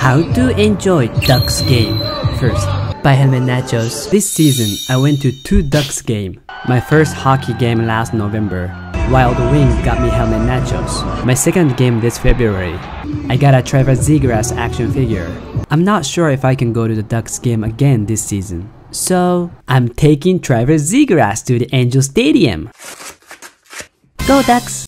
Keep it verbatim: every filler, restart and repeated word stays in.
How to enjoy Ducks game. First, buy helmet nachos. This season, I went to two Ducks game. My first hockey game last November. Wild Wing got me helmet nachos. My second game this February. I got a Trevor Zegras action figure. I'm not sure if I can go to the Ducks game again this season. So, I'm taking Trevor Zegras to the Angel Stadium. Go Ducks!